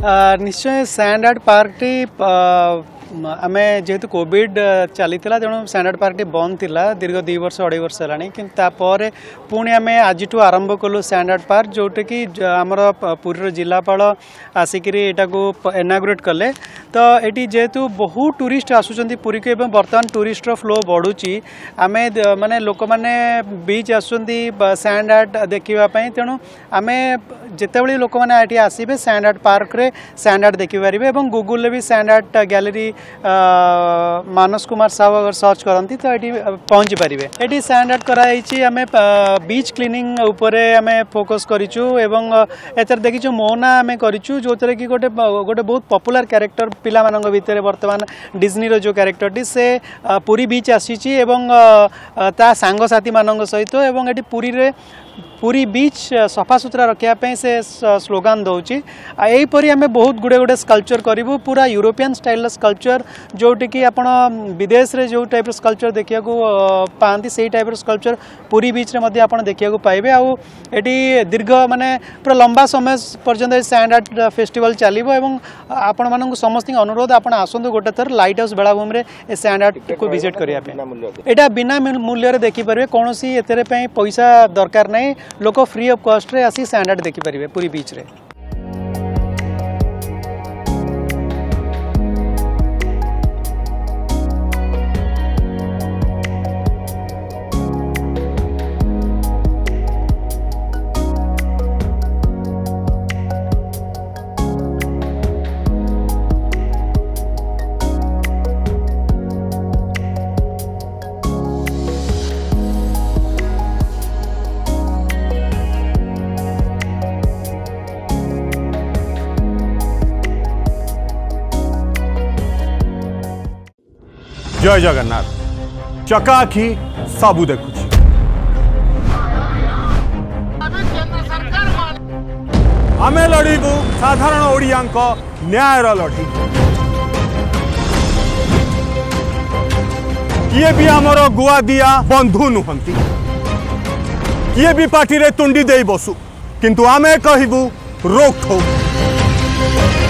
निश्चय sand art park T आम जेहेतु कोविड चली तेणु सैंड आर्ट पार्क टी बंद थिला दीर्घ 2 वर्ष 2.5 वर्ष है कि पुणी आम आज आरंभ कलु सैंड आर्ट पार्क जोटा कि आमर पुरी जिलापाल आसिक इनागुरेट कले तो ये जेहेतु बहुत टूरिस्ट आसुँच पुरी को बर्तमान टूरिस्टर फ्लो बढ़ुची आम माने लोक मैंने बीच आसुँच सैंड आर्ट देखापी तेणु आम जिते लोक मैंने आसबे सैंड आर्ट पार्क रे सैंड आर्ट देखिपारे गूगल भी sand art gallery Manas Kumar Sahu अगर सर्च करती तो ये पहुँची पारे। ये सैंड आर्ट कराई आम बीच क्लीनिंग उपरे आम फोकस करूँ एवं एतर देखीचु मोना आम करूँ जो थे कि गोटे बहुत पॉपुलर कैरेक्टर पिला मानक भितर बर्तमान डिज्नी रो जो कैरेक्टरटी से पुरी बीच आसी एवं ता सांग साथी मानक सहित एवं ये पुरी बीच सफा सुतरा रखापी से स्लोगान दौची यहीपरी आम बहुत गुड़े गुड़े स्कल्पचर करूँ पूरा यूरोपियन स्टाइल स्कल्पचर जोटी कि आप विदेश रे जो टाइप स्कल्पचर देखा पाती से टाइप स्कल्पचर पुरी बीच रे आप देखा पाइबे आउ ये दीर्घ माने पूरा लंबा समय पर्यंत सैंड आर्ट फेस्टिवल चलो एवं आपण मानक समस्त अनुरोध आप आसतु गोटे थर लाइट हाउस बेलाभूमि में सैंड आर्ट को विजिट करने यहाँ बिना मूल्य देखिपारे कौन सी पैसा दरकार नहीं लोक फ्री ऑफ कॉस्ट रे आसी सैंड आर्ट देखिपारे पूरी बीच रे। जय जगन्नाथ चकाखी सबू देखुची आमे लड़ीबू साधारण ओडिया न्यायर लड़ी किए भी आमर गुआ दिया बंधु नुहंती किए भी पार्टी रे तुंडी दे बसु किंतु आमे कहबू रोक ठोक